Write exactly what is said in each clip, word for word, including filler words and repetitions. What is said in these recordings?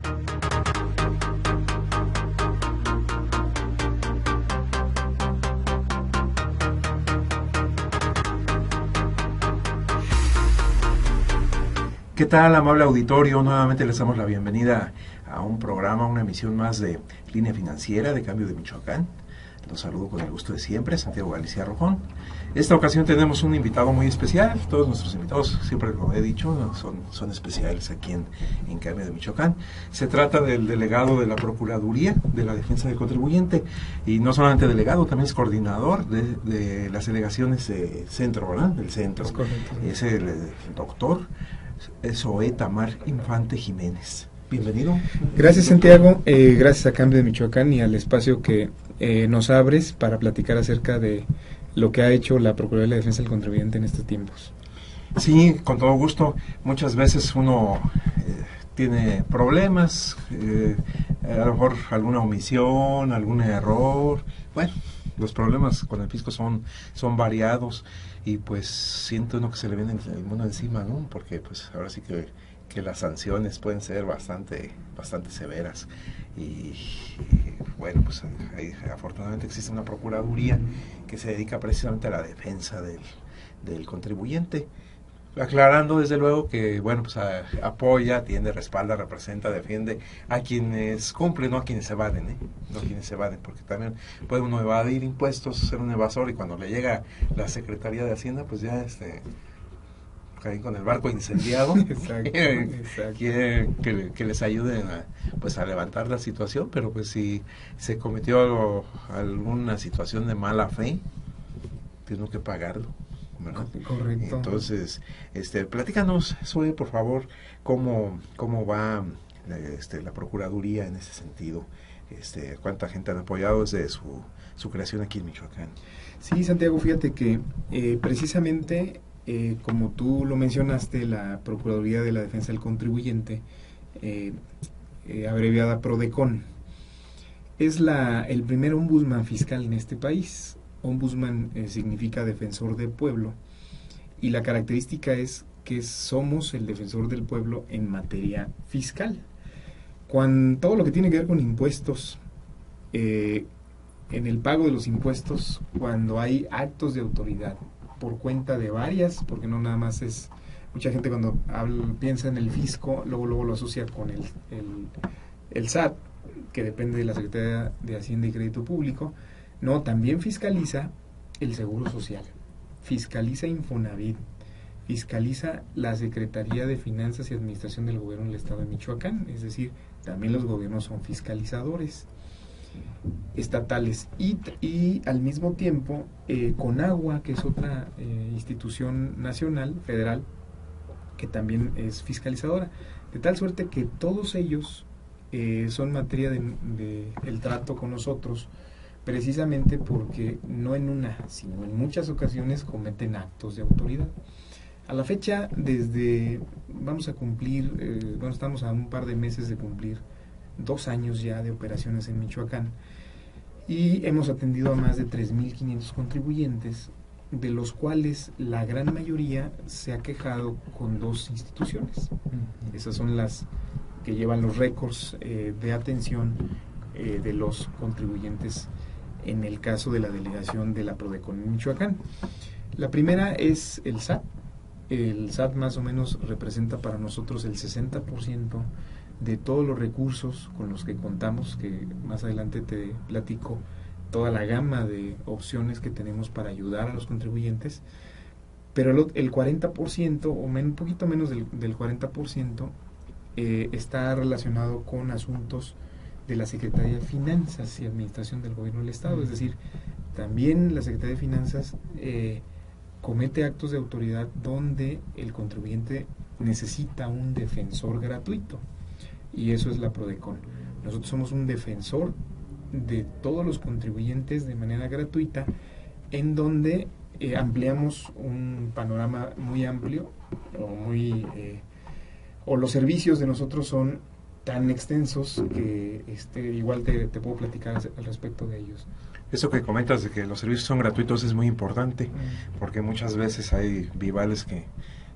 ¿Qué tal, amable auditorio? Nuevamente les damos la bienvenida a un programa, una emisión más de Línea Financiera de Cambio de Michoacán. Los saludo con el gusto de siempre, Santiago Galicia Rojón. Esta ocasión tenemos un invitado muy especial. Todos nuestros invitados, siempre lo he dicho, son, son especiales aquí en, en Cambio de Michoacán. Se trata del delegado de la Procuraduría de la Defensa del Contribuyente, y no solamente delegado, también es coordinador de, de las delegaciones de centro, ¿verdad? Del centro. Es correcto. Es el, el doctor Zoé Tamar Infante Jiménez. Bienvenido. Gracias, Santiago. Eh, gracias a Cambio de Michoacán y al espacio que eh, nos abres para platicar acerca de lo que ha hecho la Procuraduría de la Defensa del Contribuyente en estos tiempos. Sí, con todo gusto. Muchas veces uno eh, tiene problemas, eh, a lo mejor alguna omisión, algún error. Bueno, los problemas con el fisco son, son variados, y pues siente uno que se le viene el mundo encima, ¿no? Porque pues ahora sí que, que las sanciones pueden ser bastante, bastante severas. Y, y bueno, pues ahí, afortunadamente existe una procuraduría que se dedica precisamente a la defensa del, del contribuyente, aclarando desde luego que, bueno, pues a, apoya, atiende, respalda, representa, defiende a quienes cumplen, no a quienes evaden, ¿eh? No a quienes se evaden, porque también puede uno evadir impuestos, ser un evasor, y cuando le llega la Secretaría de Hacienda, pues ya este caen con el barco incendiado. Exacto, exacto. Quieren que, que les ayuden a, pues a levantar la situación, pero pues si se cometió algo, alguna situación de mala fe, tiene que pagarlo, ¿verdad? Correcto. Entonces, este, platícanos, Zoe, por favor, cómo, cómo va este, la Procuraduría en ese sentido. Este, cuánta gente han apoyado desde su, su creación aquí en Michoacán. Sí, Santiago, fíjate que eh, precisamente, eh, como tú lo mencionaste, la Procuraduría de la Defensa del Contribuyente, eh, eh, abreviada PRODECON, es la, el primer ombudsman fiscal en este país. Ombudsman eh, significa defensor del pueblo, y la característica es que somos el defensor del pueblo en materia fiscal. Cuando todo lo que tiene que ver con impuestos, eh, en el pago de los impuestos, cuando hay actos de autoridad por cuenta de varias, porque no nada más es, mucha gente cuando habla, piensa en el fisco, luego luego lo asocia con el, el, el S A T, que depende de la Secretaría de Hacienda y Crédito Público. No, también fiscaliza el Seguro Social, fiscaliza Infonavit, fiscaliza la Secretaría de Finanzas y Administración del Gobierno del Estado de Michoacán, es decir, también los gobiernos son fiscalizadores estatales, y, y al mismo tiempo eh, Conagua, que es otra eh, institución nacional, federal, que también es fiscalizadora, de tal suerte que todos ellos eh, son materia de, de el trato con nosotros, precisamente porque no en una, sino en muchas ocasiones cometen actos de autoridad. A la fecha, desde, vamos a cumplir, eh, bueno, estamos a un par de meses de cumplir dos años ya de operaciones en Michoacán, y hemos atendido a más de tres mil quinientos contribuyentes, de los cuales la gran mayoría se ha quejado con dos instituciones. Uh-huh. Esas son las que llevan los récords eh, de atención eh, de los contribuyentes en el caso de la delegación de la PRODECON en Michoacán. La primera es el S A T. El S A T más o menos representa para nosotros el sesenta por ciento de todos los recursos con los que contamos, que más adelante te platico toda la gama de opciones que tenemos para ayudar a los contribuyentes, pero el, el cuarenta por ciento o men, un poquito menos del, del cuarenta por ciento eh, está relacionado con asuntos de la Secretaría de Finanzas y Administración del Gobierno del Estado. Es decir, también la Secretaría de Finanzas eh, comete actos de autoridad donde el contribuyente necesita un defensor gratuito, y eso es la PRODECON. Nosotros somos un defensor de todos los contribuyentes de manera gratuita, en donde eh, ampliamos un panorama muy amplio, o muy eh, o los servicios de nosotros son tan extensos que este igual te, te puedo platicar al respecto de ellos. Eso que comentas de que los servicios son gratuitos es muy importante, mm. porque muchas veces hay vivales que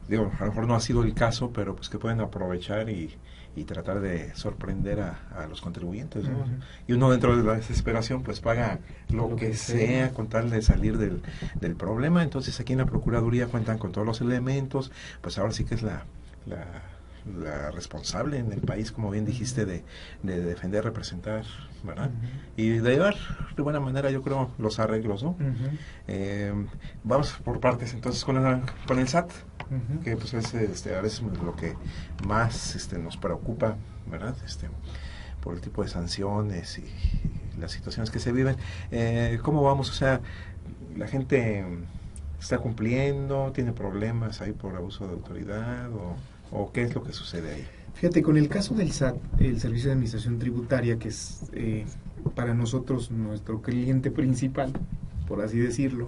digo, a lo mejor no ha sido el caso, pero pues que pueden aprovechar y, y tratar de sorprender a, a los contribuyentes, ¿no? Uh-huh. Y uno dentro de la desesperación pues paga lo, lo que, que sea, sea con tal de salir del, del problema. Entonces aquí en la Procuraduría cuentan con todos los elementos, pues ahora sí que es la... la la responsable en el país, como bien dijiste, de, de defender, representar, ¿verdad? Uh-huh. Y de llevar de buena manera, yo creo, los arreglos, ¿no? Uh-huh. Eh, vamos por partes, entonces, con el, con el S A T, uh-huh. que pues es este, a veces lo que más este, nos preocupa, ¿verdad? Este, por el tipo de sanciones y, y las situaciones que se viven. Eh, ¿Cómo vamos? O sea, la gente está cumpliendo, tiene problemas ahí por abuso de autoridad o... ¿O qué es lo que sucede ahí? Fíjate, con el caso del S A T, el Servicio de Administración Tributaria, que es eh, para nosotros nuestro cliente principal, por así decirlo,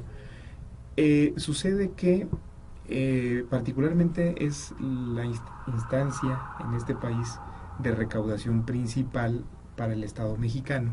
eh, sucede que eh, particularmente es la inst- instancia en este país de recaudación principal para el Estado mexicano,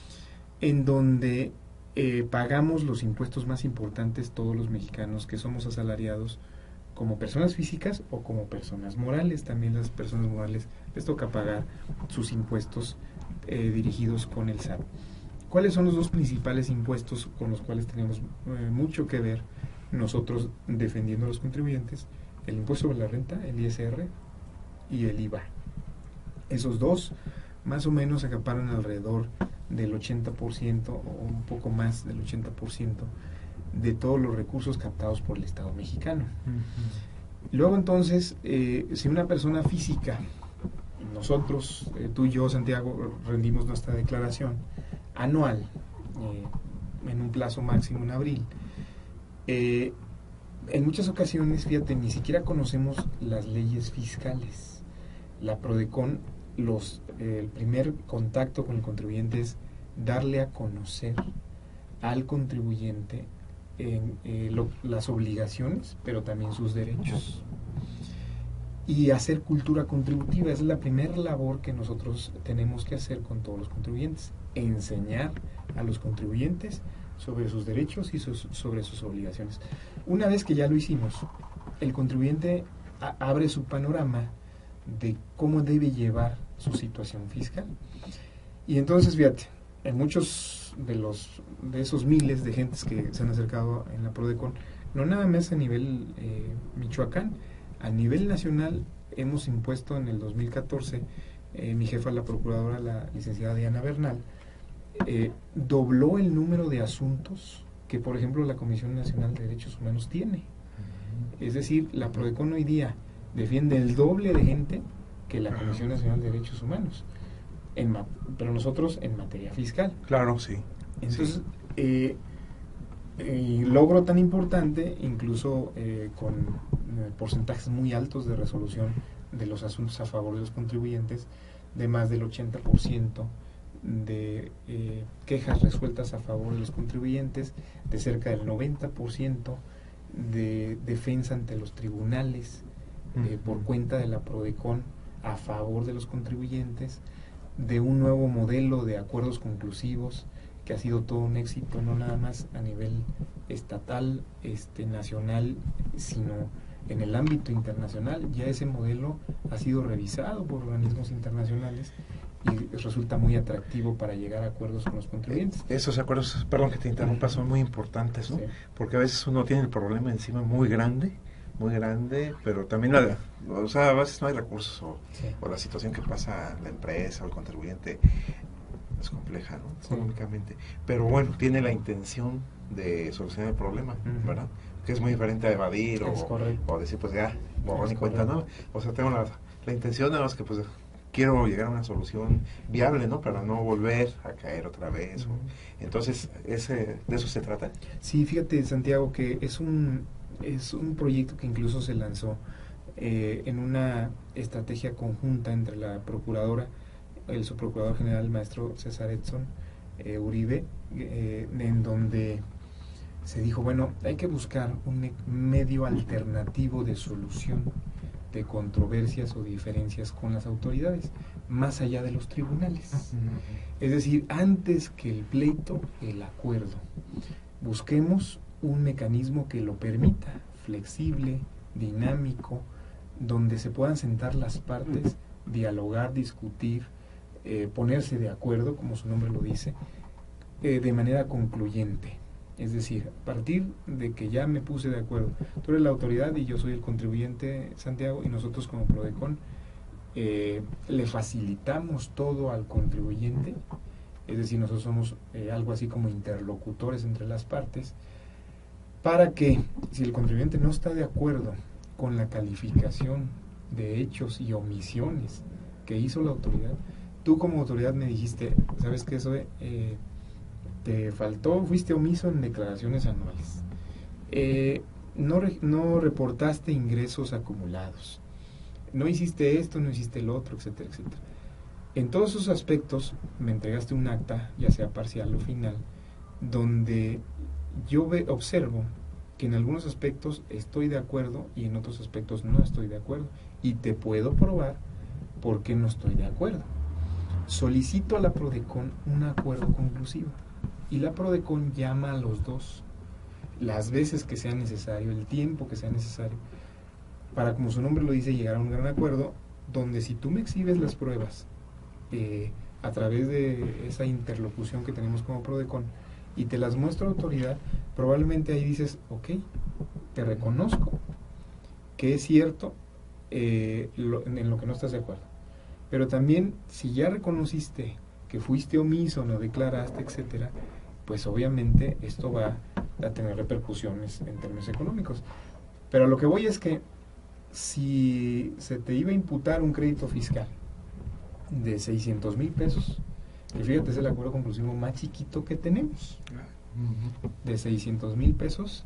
en donde eh, pagamos los impuestos más importantes todos los mexicanos que somos asalariados, como personas físicas o como personas morales. También las personas morales les toca pagar sus impuestos eh, dirigidos con el S A T. ¿Cuáles son los dos principales impuestos con los cuales tenemos eh, mucho que ver nosotros defendiendo a los contribuyentes? El impuesto sobre la renta, el I S R, y el I V A. Esos dos más o menos acaparan alrededor del ochenta por ciento o un poco más del ochenta por ciento de todos los recursos captados por el Estado mexicano. Uh-huh. Luego entonces, eh, si una persona física, nosotros, eh, tú y yo, Santiago, rendimos nuestra declaración anual, eh, en un plazo máximo en abril, eh, en muchas ocasiones, fíjate, ni siquiera conocemos las leyes fiscales. La PRODECON, los, eh, el primer contacto con el contribuyente es darle a conocer al contribuyente en, eh, lo, las obligaciones, pero también sus derechos. Y hacer cultura contributiva es la primera labor que nosotros tenemos que hacer con todos los contribuyentes. Enseñar a los contribuyentes sobre sus derechos y sus, sobre sus obligaciones. Una vez que ya lo hicimos, el contribuyente a, abre su panorama de cómo debe llevar su situación fiscal. Y entonces, fíjate, en muchos de los de esos miles de gentes que se han acercado en la PRODECON, no nada más a nivel eh, Michoacán, a nivel nacional hemos impuesto en el dos mil catorce, eh, mi jefa, la procuradora, la licenciada Diana Bernal, eh, dobló el número de asuntos que, por ejemplo, la Comisión Nacional de Derechos Humanos tiene. Es decir, la PRODECON hoy día defiende el doble de gente que la Comisión Nacional de Derechos Humanos. En, pero nosotros en materia fiscal. Claro, sí. Entonces, sí. Eh, eh, logro tan importante, incluso eh, con eh, porcentajes muy altos de resolución de los asuntos a favor de los contribuyentes, de más del ochenta por ciento de eh, quejas resueltas a favor de los contribuyentes, de cerca del noventa por ciento de defensa ante los tribunales eh, por cuenta de la PRODECON a favor de los contribuyentes, de un nuevo modelo de acuerdos conclusivos que ha sido todo un éxito, no nada más a nivel estatal, este, nacional, sino en el ámbito internacional. Ya ese modelo ha sido revisado por organismos internacionales y resulta muy atractivo para llegar a acuerdos con los contribuyentes. Esos acuerdos, perdón que te interrumpa, son muy importantes, ¿no? Sí. Porque a veces uno tiene el problema encima muy grande, muy grande, pero también, la, o sea, a veces no hay recursos o, sí. o la situación que pasa la empresa o el contribuyente es compleja, ¿no? Sí. Económicamente. Pero bueno, tiene la intención de solucionar el problema, uh-huh. ¿verdad? Que es muy diferente a evadir o, o decir, pues ya, borrón y cuenta, ¿no? O sea, tengo la, la intención, nada más que pues quiero llegar a una solución viable, ¿no? Para no volver a caer otra vez. Uh-huh. O, entonces, ese, ¿de eso se trata? Sí, fíjate, Santiago, que es un, es un proyecto que incluso se lanzó eh, en una estrategia conjunta entre la procuradora, el subprocurador general, el maestro César Edson eh, Uribe, eh, en donde se dijo, bueno, hay que buscar un medio alternativo de solución de controversias o diferencias con las autoridades, más allá de los tribunales. Uh-huh. Es decir, antes que el pleito, el acuerdo. Busquemos un mecanismo que lo permita, flexible, dinámico, donde se puedan sentar las partes, dialogar, discutir, eh, ponerse de acuerdo, como su nombre lo dice, eh, de manera concluyente. Es decir, a partir de que ya me puse de acuerdo, tú eres la autoridad y yo soy el contribuyente, Santiago, y nosotros como Prodecon eh, le facilitamos todo al contribuyente, es decir, nosotros somos eh, algo así como interlocutores entre las partes, para que si el contribuyente no está de acuerdo con la calificación de hechos y omisiones que hizo la autoridad, tú como autoridad me dijiste, ¿sabes qué? Eso eh, te faltó, fuiste omiso en declaraciones anuales, eh, no, re, no reportaste ingresos acumulados, no hiciste esto, no hiciste el otro, etcétera, etcétera. En todos esos aspectos me entregaste un acta, ya sea parcial o final, donde yo ve, observo que en algunos aspectos estoy de acuerdo y en otros aspectos no estoy de acuerdo, y te puedo probar por qué no estoy de acuerdo. Solicito a la Prodecon un acuerdo conclusivo y la Prodecon llama a los dos las veces que sea necesario, el tiempo que sea necesario, para, como su nombre lo dice, llegar a un gran acuerdo, donde si tú me exhibes las pruebas eh, a través de esa interlocución que tenemos como Prodecon y te las muestro a autoridad, probablemente ahí dices, ok, te reconozco que es cierto eh, lo, en lo que no estás de acuerdo. Pero también, si ya reconociste que fuiste omiso, no declaraste, etcétera, pues obviamente esto va a tener repercusiones en términos económicos. Pero a lo que voy es que si se te iba a imputar un crédito fiscal de seiscientos mil pesos, que fíjate, es el acuerdo conclusivo más chiquito que tenemos, de seiscientos mil pesos,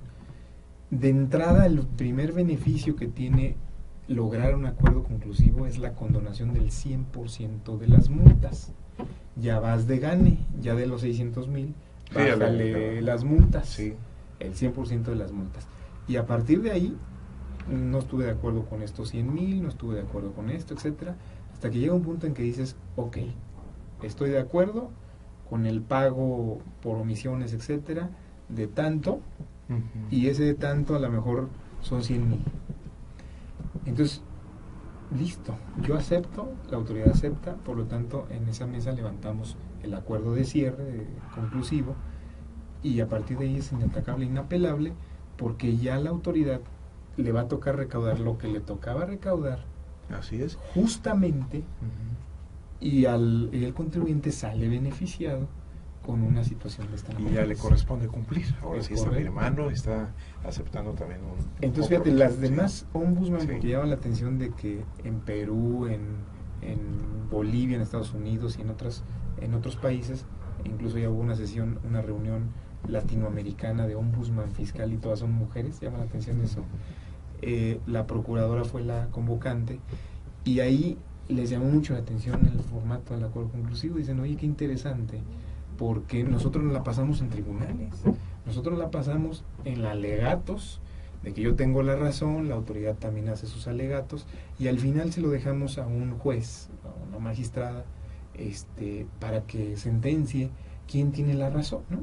de entrada el primer beneficio que tiene lograr un acuerdo conclusivo es la condonación del cien por ciento de las multas. Ya vas de gane, ya de los seiscientos mil, bájale las multas, sí. El cien por ciento de las multas. Y a partir de ahí, no estuve de acuerdo con estos cien mil, no estuve de acuerdo con esto, etcétera, hasta que llega un punto en que dices, ok, estoy de acuerdo con el pago por omisiones, etcétera, de tanto, uh-huh. Y ese de tanto a lo mejor son cien mil. Entonces, listo, yo acepto, la autoridad acepta, por lo tanto, en esa mesa levantamos el acuerdo de cierre de, conclusivo, y a partir de ahí es inatacable, inapelable, porque ya la autoridad le va a tocar recaudar lo que le tocaba recaudar. Así es. Justamente, uh-huh. y, al, y el contribuyente sale beneficiado con una situación de esta naturaleza. Y ya le corresponde cumplir. Ahora sí está firmando, está aceptando también un... Entonces, fíjate, las demás ombudsman, sí. Porque llaman la atención de que en Perú, en, en Bolivia, en Estados Unidos y en, otras, en otros países, incluso ya hubo una sesión, una reunión latinoamericana de ombudsman fiscal y todas son mujeres, llama la atención eso. Eh, la procuradora fue la convocante y ahí les llamó mucho la atención el formato del acuerdo conclusivo. Dicen, oye, qué interesante, porque nosotros nos la pasamos en tribunales, nosotros la pasamos en alegatos de que yo tengo la razón, la autoridad también hace sus alegatos y al final se lo dejamos a un juez, a una magistrada, este, para que sentencie quién tiene la razón, ¿no?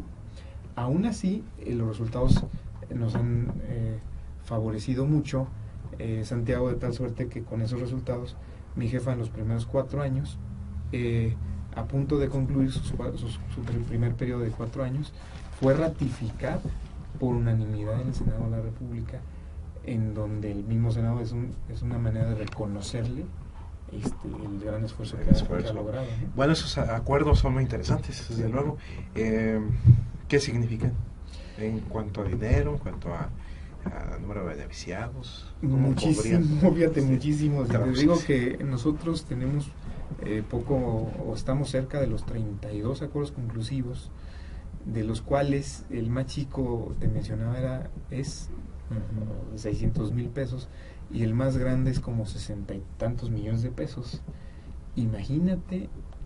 Aún así, eh, los resultados nos han eh, favorecido mucho, eh, Santiago, de tal suerte que con esos resultados mi jefa en los primeros cuatro años, eh, a punto de concluir sus, sus, su primer periodo de cuatro años, fue ratificada por unanimidad en el Senado de la República, en donde el mismo Senado es, un, es una manera de reconocerle este, el gran esfuerzo que, esfuerzo. Ha, que ha logrado, ¿no? Bueno, esos acuerdos son muy interesantes, desde sí. luego. Eh, ¿Qué significan en cuanto a dinero, en cuanto a, a número de beneficiados? Muchísimo, fíjate, sí. muchísimos. Te digo que nosotros tenemos eh, poco, o estamos cerca de los treinta y dos acuerdos conclusivos, de los cuales el más chico, te mencionaba, era es uh-huh. seiscientos mil pesos, y el más grande es como sesenta y tantos millones de pesos. Imagínate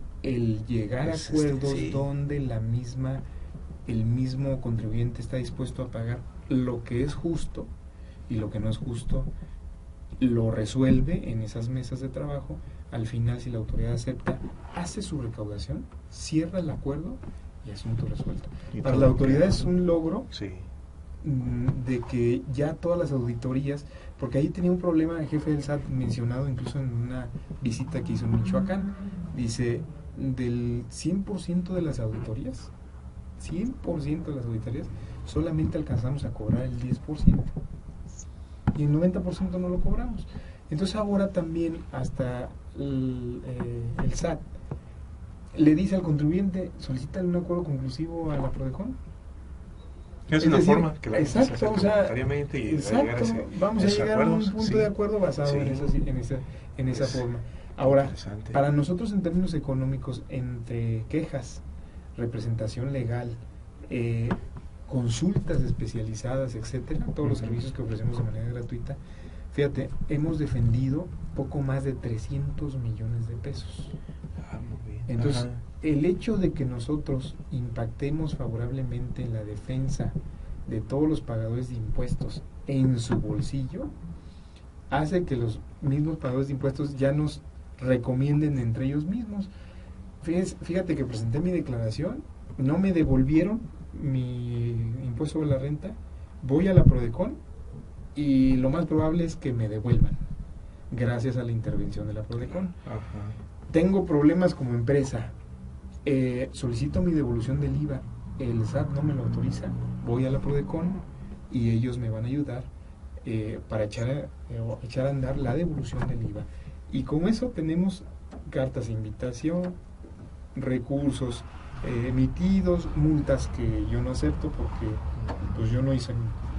el llegar es a acuerdos este, sí. donde la misma el mismo contribuyente está dispuesto a pagar lo que es justo y lo que no es justo lo resuelve en esas mesas de trabajo. Al final, si la autoridad acepta, hace su recaudación, cierra el acuerdo y asunto resuelto. Y para la autoridad que... es un logro sí. de que ya todas las auditorías, porque ahí tenía un problema el jefe del S A T mencionado incluso en una visita que hizo en Michoacán, dice, del cien por ciento de las auditorías, cien por ciento de las auditorías, solamente alcanzamos a cobrar el diez por ciento y el noventa por ciento no lo cobramos. Entonces ahora también hasta el, eh, el S A T le dice al contribuyente, solicítale un acuerdo conclusivo a la PRODECON. Es, es una decir, forma que la exacto, o sea, y exacto, a ese, vamos a llegar acuerdos, a un punto sí, de acuerdo basado sí, en esa, en esa, en esa forma. Ahora, para nosotros en términos económicos, entre quejas, representación legal, eh, consultas especializadas, etcétera, todos uh-huh. los servicios que ofrecemos de manera gratuita, fíjate, hemos defendido poco más de trescientos millones de pesos. Ah, muy bien. Entonces, Ajá. el hecho de que nosotros impactemos favorablemente en la defensa de todos los pagadores de impuestos en su bolsillo, hace que los mismos pagadores de impuestos ya nos recomienden entre ellos mismos. Fíjate, fíjate que presenté mi declaración, no me devolvieron mi impuesto sobre la renta, voy a la PRODECON y lo más probable es que me devuelvan, gracias a la intervención de la PRODECON. Ajá. Tengo problemas como empresa, eh, solicito mi devolución del I V A, el S A T no me lo autoriza, voy a la PRODECON y ellos me van a ayudar eh, para echar a, eh, echar a andar la devolución del I V A. Y con eso tenemos cartas de invitación, recursos eh, emitidos, multas que yo no acepto porque pues yo no hice,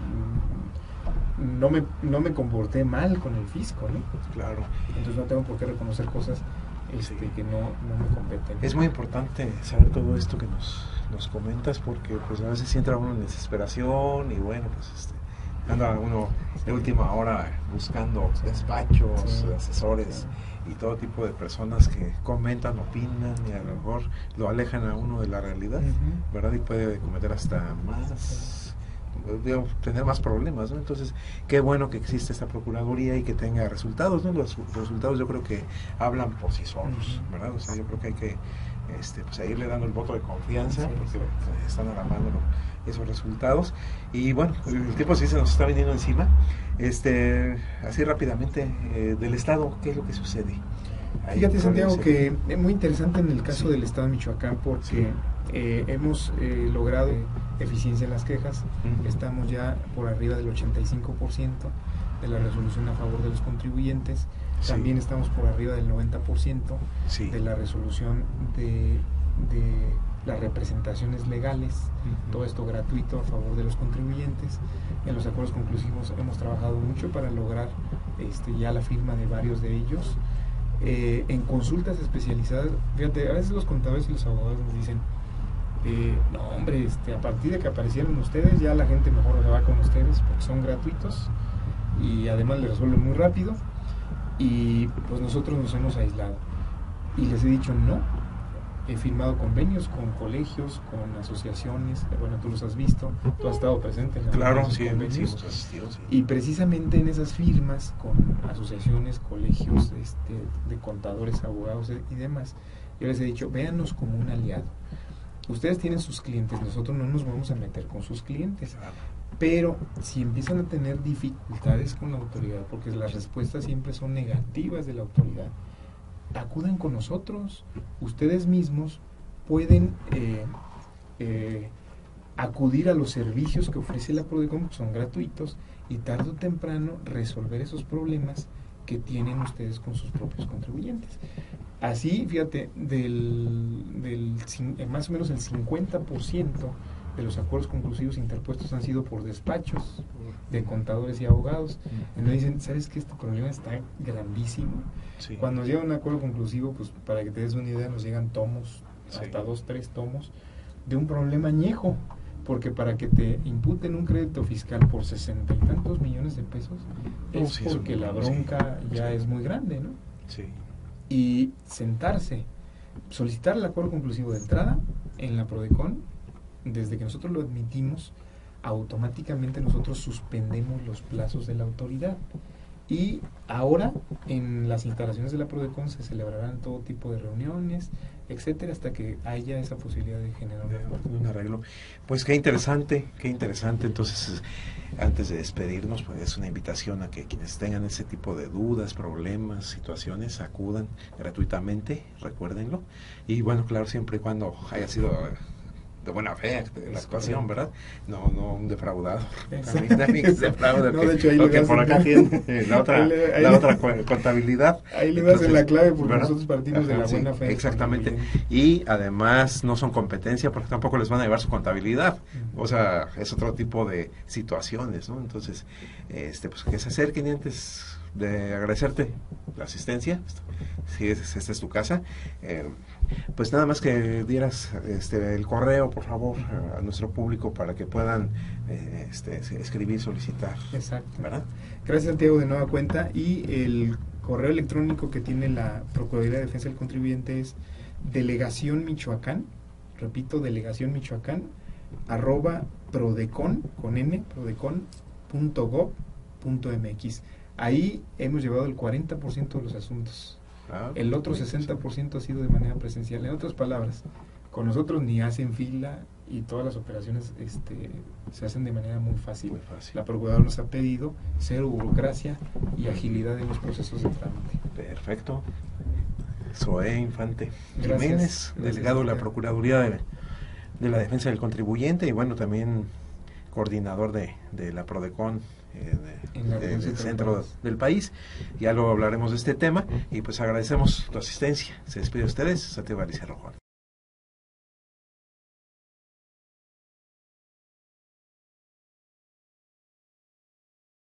no me, no me comporté mal con el fisco, ¿no? Claro. Entonces no tengo por qué reconocer cosas este, sí. que no, no me competen. Es muy importante saber todo esto que nos, nos comentas porque pues a veces entra uno en desesperación y bueno, pues este, anda uno de última hora buscando despachos, sí. asesores sí. y todo tipo de personas que comentan, opinan y a lo mejor lo alejan a uno de la realidad, uh-huh. ¿verdad? Y puede cometer hasta más, digo, tener más problemas, ¿no? Entonces, qué bueno que existe esta Procuraduría y que tenga resultados, ¿no? Los, los resultados yo creo que hablan por sí solos, uh-huh. ¿verdad? O sea, yo creo que hay que este, pues, irle dando el voto de confianza sí, porque sí. están a la mano esos resultados. Y bueno, el tiempo sí se nos está viniendo encima. Este, así rápidamente, eh, del Estado, ¿qué es lo que sucede? Ahí, fíjate, Santiago, que es muy interesante en el caso sí. del Estado de Michoacán porque sí. eh, hemos eh, logrado eficiencia en las quejas. Uh-huh. Estamos ya por arriba del ochenta y cinco por ciento de la resolución a favor de los contribuyentes. Sí. También estamos por arriba del noventa por ciento sí. de la resolución de, de las representaciones legales, uh-huh. todo esto gratuito a favor de los contribuyentes. En los acuerdos conclusivos hemos trabajado mucho para lograr este, ya la firma de varios de ellos. Eh, en consultas especializadas, fíjate, a veces los contadores y los abogados nos dicen, eh, no hombre, este, a partir de que aparecieron ustedes, ya la gente mejor se va con ustedes porque son gratuitos y además les resuelven muy rápido y pues nosotros nos hemos aislado. Y les he dicho no. He firmado convenios con colegios, con asociaciones, bueno, tú los has visto, tú has estado presente en claro, esos sí, convenios. Sí, asistido, sí. Y precisamente en esas firmas con asociaciones, colegios este, de contadores, abogados y demás, yo les he dicho, véannos como un aliado. Ustedes tienen sus clientes, nosotros no nos vamos a meter con sus clientes. Claro. Pero si empiezan a tener dificultades con la autoridad, porque las respuestas siempre son negativas de la autoridad, acudan con nosotros. Ustedes mismos pueden eh, eh, acudir a los servicios que ofrece la PRODECON, que son gratuitos, y tarde o temprano resolver esos problemas que tienen ustedes con sus propios contribuyentes. Así, fíjate, del, del más o menos el cincuenta por ciento de los acuerdos conclusivos interpuestos han sido por despachos de contadores y abogados. Uh-huh. Entonces dicen, ¿sabes qué? Este problema está grandísimo. Sí. Cuando llega un acuerdo conclusivo, pues para que te des una idea, nos llegan tomos, sí. hasta dos, tres tomos, de un problema añejo, porque para que te imputen un crédito fiscal por sesenta y tantos millones de pesos, oh, es sí, porque la bronca sí. ya sí. es muy grande, ¿no? Sí. Y sentarse, solicitar el acuerdo conclusivo de entrada en la PRODECON, desde que nosotros lo admitimos, automáticamente nosotros suspendemos los plazos de la autoridad. Y ahora en las instalaciones de la Prodecon se celebrarán todo tipo de reuniones, etcétera, hasta que haya esa posibilidad de generar un acuerdo. Un arreglo. Pues qué interesante, qué interesante. Entonces, antes de despedirnos, pues es una invitación a que quienes tengan ese tipo de dudas, problemas, situaciones, acudan gratuitamente, recuérdenlo. Y bueno, claro, siempre y cuando haya sido de buena fe de la actuación, ¿verdad? No, no un defraudado. Defraude, no, de hecho, ahí le que por acá tiene la otra, ahí le, ahí la le, otra contabilidad. Ahí le das en la clave porque ¿verdad? Nosotros partimos Ajá, de la sí, buena fe. Exactamente. Y además no son competencia porque tampoco les van a llevar su contabilidad. Uh-huh. O sea, es otro tipo de situaciones, ¿no? Entonces, este, pues que se acerquen antes de agradecerte la asistencia, si es, esta es tu casa, eh, pues nada más que dieras este, el correo, por favor, a nuestro público para que puedan eh, este, escribir, solicitar. Exacto. ¿Verdad? Gracias, Santiago, de nueva cuenta. Y el correo electrónico que tiene la Procuraduría de Defensa del Contribuyente es delegación Michoacán, repito, delegación Michoacán, arroba prodecon, con n, prodecon punto gob punto mx. Ahí hemos llevado el cuarenta por ciento de los asuntos. Ah, el otro sesenta por ciento ha sido de manera presencial. En otras palabras, con nosotros ni hacen fila y todas las operaciones este, se hacen de manera muy fácil. muy fácil. La Procuradora nos ha pedido cero burocracia y agilidad en los procesos de trámite. Perfecto. Zoé Infante Gracias. Jiménez, Gracias, delegado de la Procuraduría de, de la Defensa del Contribuyente y bueno, también coordinador de, de la Prodecon De, de, del centro del país. Ya lo hablaremos de este tema y pues agradecemos tu asistencia. Se despide de ustedes, Santiago Galicia Rojón.